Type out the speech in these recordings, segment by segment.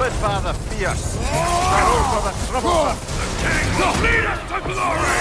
beloved Father Fierce. Hero for the troublesome. The king will lead us to glory!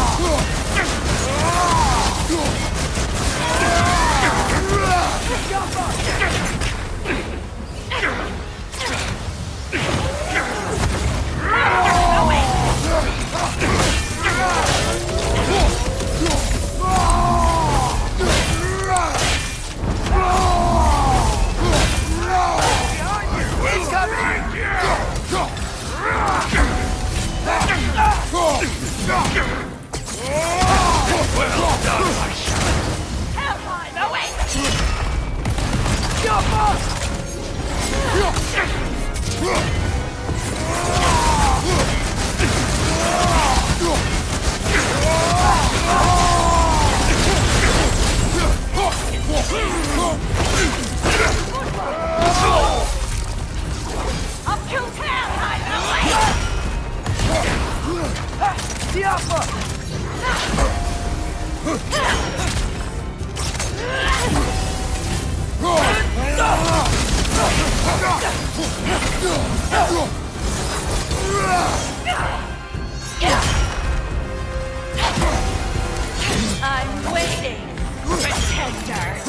I'm waiting, pretender.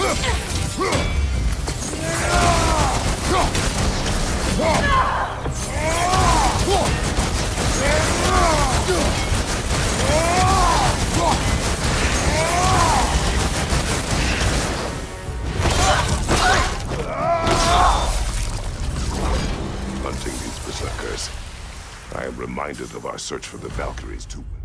Hunting these berserkers, I am reminded of our search for the Valkyries too.